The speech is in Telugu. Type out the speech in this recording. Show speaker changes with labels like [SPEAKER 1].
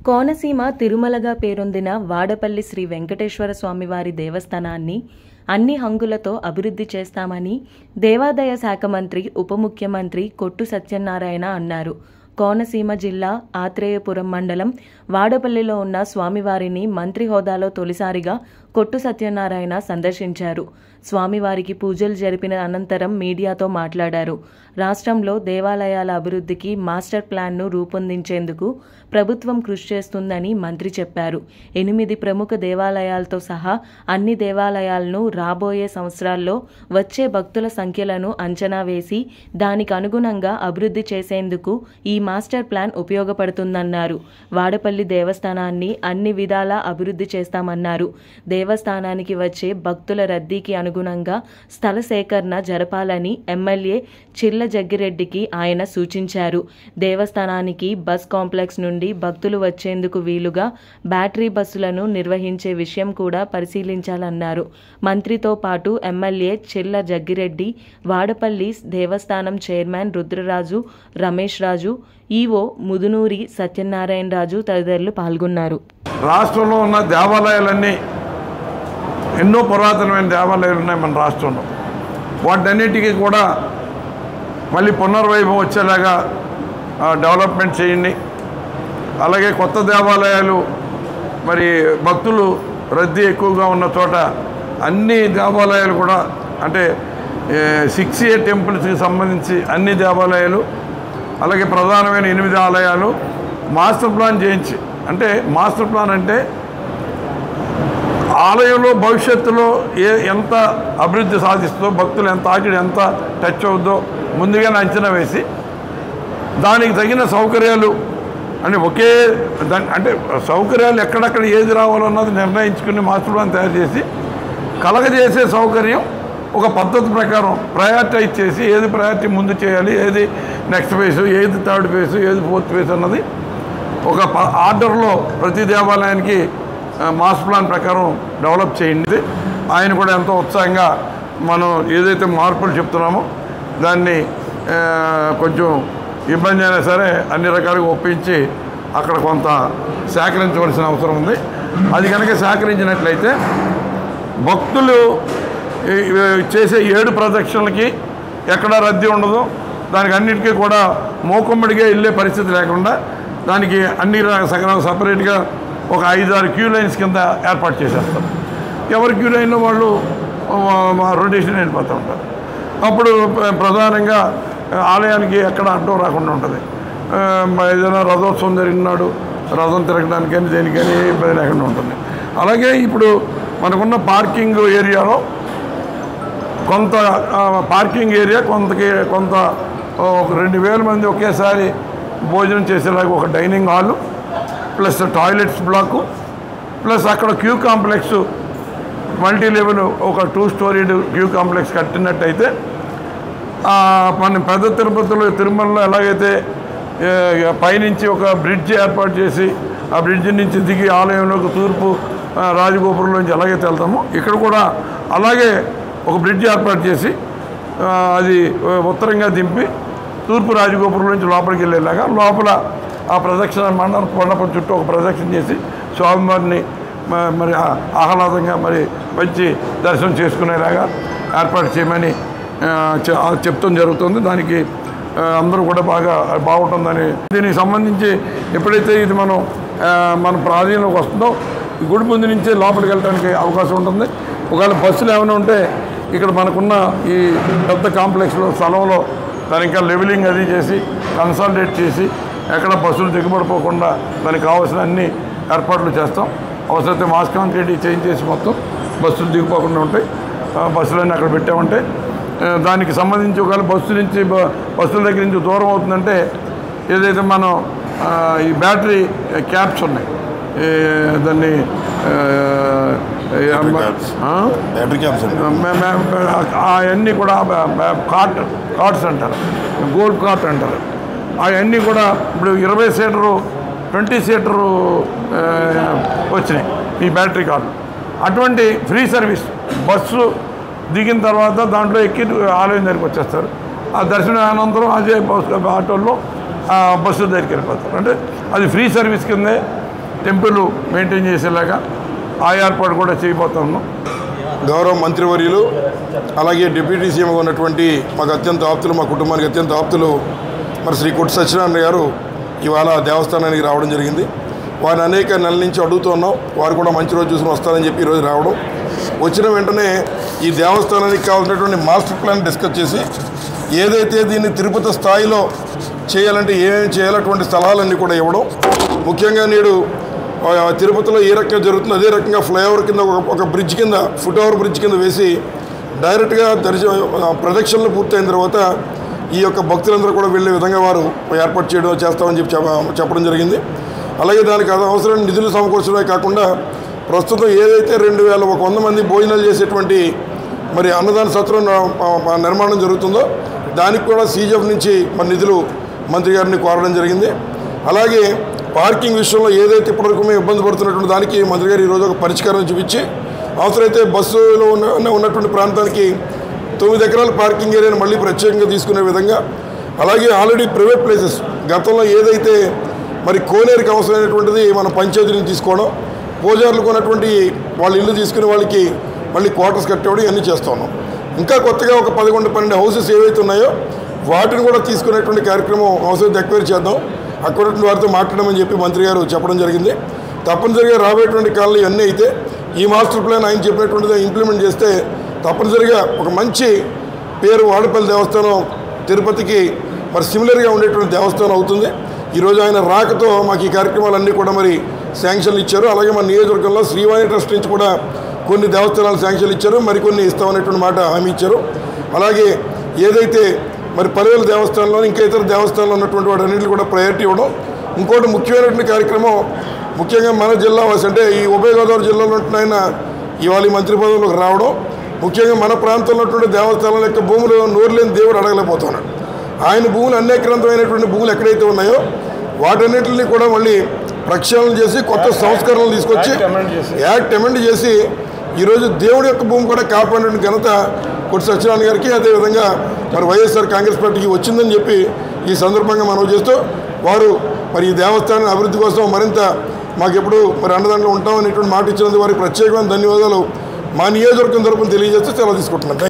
[SPEAKER 1] కోనసీమ తిరుమలగా పేరొందిన వాడపల్లి శ్రీ వెంకటేశ్వర స్వామివారి దేవస్థానాన్ని అన్ని హంగులతో అభివృద్ధి చేస్తామని దేవాదాయ శాఖ మంత్రి ఉప ముఖ్యమంత్రి కొట్టు సత్యనారాయణ అన్నారు. కోనసీమ జిల్లా ఆత్రేయపురం మండలం వాడపల్లిలో ఉన్న స్వామివారిని మంత్రి హోదాలో తొలిసారిగా కొట్టు సత్యనారాయణ సందర్శించారు. స్వామివారికి పూజలు జరిపిన అనంతరం మీడియాతో మాట్లాడారు. రాష్ట్రంలో దేవాలయాల అభివృద్ధికి మాస్టర్ ప్లాన్ను రూపొందించేందుకు ప్రభుత్వం కృషి చేస్తుందని మంత్రి చెప్పారు. 8 ప్రముఖ దేవాలయాలతో సహా అన్ని దేవాలయాలను రాబోయే సంవత్సరాల్లో వచ్చే భక్తుల సంఖ్యలను అంచనా వేసి దానికి అనుగుణంగా అభివృద్ధి చేసేందుకు ఈ మాస్టర్ ప్లాన్ ఉపయోగపడుతుందన్నారు. వాడపల్లి దేవస్థానాన్ని అన్ని విధాలా అభివృద్ధి చేస్తామన్నారు. దేవస్థానానికి వచ్చే భక్తుల రద్దీకి అనుగుణంగా స్థల సేకరణ జరపాలని ఎమ్మెల్యే చిర్ల జగ్గిరెడ్డికి ఆయన సూచించారు. దేవస్థానానికి బస్ కాంప్లెక్స్ నుండి భక్తులు వచ్చేందుకు వీలుగా బ్యాటరీ బస్సులను నిర్వహించే విషయం కూడా పరిశీలించాలన్నారు. మంత్రితో పాటు ఎమ్మెల్యే చిర్ల జగ్గిరెడ్డి, వాడపల్లి దేవస్థానం చైర్మన్ రుద్రరాజు, రమేష్ రాజు, ఈవో ముదునూరి సత్యనారాయణ రాజు తదితరులు పాల్గొన్నారు.
[SPEAKER 2] రాష్ట్రంలో ఉన్న దేవాలయాలన్నీ ఎన్నో పురాతనమైన దేవాలయాలు ఉన్నాయి మన రాష్ట్రంలో. వాటన్నిటికీ కూడా మళ్ళీ పునర్వైభవం వచ్చేలాగా డెవలప్మెంట్ చేయండి. అలాగే కొత్త దేవాలయాలు మరి భక్తులు రద్దీ ఎక్కువగా ఉన్న చోట అన్ని దేవాలయాలు కూడా అంటే 6A టెంపుల్స్కి సంబంధించి అన్ని దేవాలయాలు అలాగే ప్రధానమైన 8 ఆలయాలు మాస్టర్ ప్లాన్ చేయించి, అంటే మాస్టర్ ప్లాన్ అంటే ఆలయంలో భవిష్యత్తులో ఎంత అభివృద్ధి సాధిస్తుందో, భక్తులు ఎంత ఆకిడి ఎంత టచ్ అవుద్దో ముందుగానే అంచనా వేసి దానికి తగిన సౌకర్యాలు అంటే అంటే సౌకర్యాలు ఎక్కడెక్కడ ఏది రావాలన్నది నిర్ణయించుకుని మాస్టర్ ప్లాన్ తయారు చేసి కలగజేసే సౌకర్యం ఒక పద్ధతి ప్రకారం ప్రయారిటైజ్ చేసి ఏది ప్రయారిటీ ముందు చేయాలి, ఏది నెక్స్ట్ ఫేసు, ఏది థర్డ్ ఫేసు, ఏది ఫోర్త్ ఫేస్ అన్నది ఒక ఆర్డర్లో ప్రతి దేవాలయానికి మాస్టర్ ప్లాన్ ప్రకారం డెవలప్ చేయండి. ఆయన కూడా ఎంతో ఉత్సాహంగా మనం ఏదైతే మార్పులు చెప్తున్నామో దాన్ని కొంచెం ఇబ్బంది అయినా సరే అన్ని రకాలుగా ఒప్పించి అక్కడ కొంత సేకరించవలసిన అవసరం ఉంది. అది కనుక సేకరించినట్లయితే భక్తులు చేసే 7 ప్రదక్షిణలకి ఎక్కడా రద్దీ ఉండదు. దానికి అన్నిటికీ కూడా మోకమ్మడిగా వెళ్ళే పరిస్థితి లేకుండా దానికి అన్ని సపరేట్గా ఒక 5-6 క్యూ లైన్స్ కింద ఏర్పాటు చేసేస్తారు. ఎవరి క్యూ లైన్లో వాళ్ళు రొటేషన్ వెళ్ళిపోతూ ఉంటారు. అప్పుడు ప్రధానంగా ఆలయానికి ఎక్కడ అడ్డం రాకుండా ఉంటుంది. ఏదైనా రథోత్సవం జరిగినాడు రథం తిరగడానికి కానీ దేనికని ఇబ్బంది లేకుండా ఉంటుంది. అలాగే ఇప్పుడు మనకున్న పార్కింగ్ ఏరియాలో కొంత పార్కింగ్ ఏరియా కొంత 2,000 మంది ఒకేసారి భోజనం చేసేలాగా ఒక dining hall plus toilets block plus అక్కడ క్యూ కాంప్లెక్స్ మల్టీ లెవెల్ ఒక 2 స్టోరీడ్ క్యూ కాంప్లెక్స్ కట్టినట్టయితే మన పెద్ద తిరుమలలో ఎలాగైతే పైనుంచి ఒక బ్రిడ్జ్ ఏర్పాటు చేసి ఆ బ్రిడ్జ్ నుంచి దిగి ఆలయంలోకి తూర్పు రాజగోపురంలోంచి ఎలాగైతే వెళ్తామో ఇక్కడ కూడా అలాగే ఒక బ్రిడ్జ్ ఏర్పాటు చేసి అది ఉత్తరంగా దింపి తూర్పు రాజగోపురం నుంచి లోపలికి వెళ్ళేలాగా లోపల ఆ ప్రదక్షిణ మండపం చుట్టూ ఒక ప్రదక్షిణ చేసి స్వామివారిని మరి ఆహ్లాదంగా మరి మంచి దర్శనం చేసుకునేలాగా ఏర్పాటు చేయమని చెప్తాం జరుగుతుంది. దానికి అందరూ కూడా బాగుంటుందని దీనికి సంబంధించి ఎప్పుడైతే ఇది మన ప్రాధీనంలోకి వస్తుందో గుడి ముందు నుంచే లోపలికి వెళ్ళడానికి అవకాశం ఉంటుంది. ఒకవేళ బస్సులు ఏమైనా ఉంటే ఇక్కడ మనకున్న ఈ పెద్ద కాంప్లెక్స్లో స్థలంలో దాని ఇంకా లెవెలింగ్ అది చేసి కన్సాలిడేట్ చేసి ఎక్కడ బస్సులు దిగుబడిపోకుండా దానికి కావాల్సిన అన్ని ఏర్పాట్లు చేస్తాం. అవసరమైతే మాస్ కాంక్రీట్ చేంజ్ చేసి మొత్తం బస్సులు దిగిపోకుండా ఉంటాయి. బస్సులన్నీ అక్కడ పెట్టామంటే దానికి సంబంధించి ఒకవేళ బస్సుల దగ్గర నుంచి దూరం అవుతుందంటే ఏదైతే మనం ఈ బ్యాటరీ క్యాప్స్ ఉన్నాయి దాన్ని అవన్నీ కూడా కార్ట్స్ అంటారు, గోల్డ్ కార్ట్ అంటారు. అవన్నీ కూడా ఇప్పుడు 20 సీటరు 20 సీటరు వచ్చినాయి ఈ బ్యాటరీ కార్లు. అటువంటి ఫ్రీ సర్వీస్ బస్సు దిగిన తర్వాత దాంట్లో ఎక్కి ఆలయం దగ్గరికి వచ్చేస్తారు. ఆ దర్శనం అనంతరం అదే ఆటోల్లో బస్సు దగ్గరికి వెళ్ళిపోతారు. అంటే అది ఫ్రీ సర్వీస్ కిందే టెంపుల్ మెయింటైన్ చేసేలాగా ఆ ఏర్పాటు కూడా చేయబోతున్నాం.
[SPEAKER 3] గౌరవ మంత్రివర్యులు అలాగే డిప్యూటీ సీఎంగా ఉన్నటువంటి మాకు అత్యంత ఆప్తులు, మా కుటుంబానికి అత్యంత ఆప్తులు మరి శ్రీ కొట్టు సత్యనారాయణ గారు ఇవాళ దేవస్థానానికి రావడం జరిగింది. వారిని అనేక నెలల నుంచి అడుగుతున్నాం. వారు కూడా మంచి రోజు చూసుకుని వస్తారని చెప్పి ఈరోజు రావడం. వచ్చిన వెంటనే ఈ దేవస్థానానికి కావాల్సినటువంటి మాస్టర్ ప్లాన్ డిస్కస్ చేసి ఏదైతే దీన్ని తిరుపతి స్థాయిలో చేయాలంటే ఏమేమి చేయాలటువంటి సలహాలన్నీ కూడా ఇవ్వడం. ముఖ్యంగా నేడు తిరుపతిలో ఏ రకంగా జరుగుతుందో అదే రకంగా ఫ్లైఓవర్ కింద ఒక బ్రిడ్జ్ కింద ఫుట్ ఓవర్ బ్రిడ్జ్ కింద వేసి డైరెక్ట్గా ప్రదక్షిణలు పూర్తయిన తర్వాత ఈ యొక్క భక్తులందరూ కూడా వెళ్ళే విధంగా వారు ఏర్పాటు చేస్తామని చెప్పడం జరిగింది. అలాగే దానికి అవసరమైన నిధులు సమకూర్చడమే కాకుండా ప్రస్తుతం ఏదైతే 2100 మంది భోజనాలు చేసేటువంటి మరి అన్నదాన సత్రం నిర్మాణం జరుగుతుందో దానికి కూడా సీజీఎఫ్ నుంచి మరి నిధులు మంత్రి గారిని కోరడం జరిగింది. అలాగే పార్కింగ్ విషయంలో ఏదైతే ఇప్పటివరకు మేము ఇబ్బంది పడుతున్నటువంటి దానికి మంత్రి గారు ఈరోజు ఒక పరిష్కారం చూపించి అవసరమైతే బస్సులో ఉన్నటువంటి ప్రాంతానికి 9 ఎకరాల పార్కింగ్ ఏరియాను మళ్ళీ ప్రత్యేకంగా తీసుకునే విధంగా, అలాగే ఆల్రెడీ ప్రైవేట్ ప్లేసెస్ గతంలో ఏదైతే మరి కోనేరుకి అవసరమైనటువంటిది మన పంచాయతీని తీసుకోవడం, పూజారులకు ఉన్నటువంటి వాళ్ళ ఇల్లు తీసుకునే వాళ్ళకి మళ్ళీ క్వార్టర్స్ కట్టేవాడు ఇవన్నీ చేస్తూ ఉన్నాం. ఇంకా కొత్తగా ఒక 11-12 హౌసెస్ ఏవైతే ఉన్నాయో వాటిని కూడా తీసుకునేటువంటి కార్యక్రమం అవసరం ఎక్వైర్ చేద్దాం, అక్కడ వారితో మాట్లాడమని చెప్పి మంత్రి గారు చెప్పడం జరిగింది. తప్పనిసరిగా రాబోయేటువంటి కాలంలో ఇవన్నీ అయితే ఈ మాస్టర్ ప్లాన్ ఆయన చెప్పినటువంటిది ఇంప్లిమెంట్ చేస్తే తప్పనిసరిగా ఒక మంచి పేరు వాడపల్లి దేవస్థానం తిరుపతికి మరి సిమిలర్గా ఉండేటువంటి దేవస్థానం అవుతుంది. ఈరోజు ఆయన రాకతో మాకు ఈ కార్యక్రమాలన్నీ కూడా మరి శాంక్షన్లు ఇచ్చారు. అలాగే మన నియోజకవర్గంలో శ్రీవాణి ట్రస్ట్ నుంచి కూడా కొన్ని దేవస్థానాలు శాంక్షన్లు ఇచ్చారు, మరికొన్ని ఇస్తామనేటువంటి మాట హామీ ఇచ్చారు. అలాగే ఏదైతే మరి పలువేల దేవస్థానంలో ఇంకా ఇతర దేవస్థానంలో ఉన్నటువంటి వాటన్నింటినీ కూడా ప్రయారిటీ ఇవ్వడం. ఇంకోటి ముఖ్యమైనటువంటి కార్యక్రమం, ముఖ్యంగా మన జిల్లా వాసి అంటే ఈ ఉభయ గోదావరి జిల్లాలో ఉంటున్న ఇవాళ ఈ మంత్రి పదవులకు రావడం, ముఖ్యంగా మన ప్రాంతంలో ఉన్నటువంటి దేవస్థానాల యొక్క భూములు నోరులేని దేవుడు అడగలేకపోతున్నాడు. ఆయన భూములు అనేకరంతమైనటువంటి భూములు ఎక్కడైతే ఉన్నాయో వాటన్నింటినీ కూడా మళ్ళీ ప్రక్షాళన చేసి కొత్త సంస్కరణలు తీసుకొచ్చి యాక్ట్ అమెండ్ చేసి ఈరోజు దేవుడి యొక్క భూమి కూడా కాపాడిన ఘనత కొట్టు సత్యనారాయణ గారికి, అదేవిధంగా మరి వైఎస్ఆర్ కాంగ్రెస్ పార్టీకి వచ్చిందని చెప్పి ఈ సందర్భంగా మనవి చేస్తూ వారు మరి ఈ దేవస్థానం అభివృద్ధి కోసం మరింత మాకెప్పుడు మరి అండదండలు ఉంటామనేటువంటి మాట ఇచ్చినందుకు వారికి ప్రత్యేకమైన ధన్యవాదాలు మా నియోజకవర్గం తరపున తెలియజేస్తూ సెలవు తీసుకుంటున్నాను.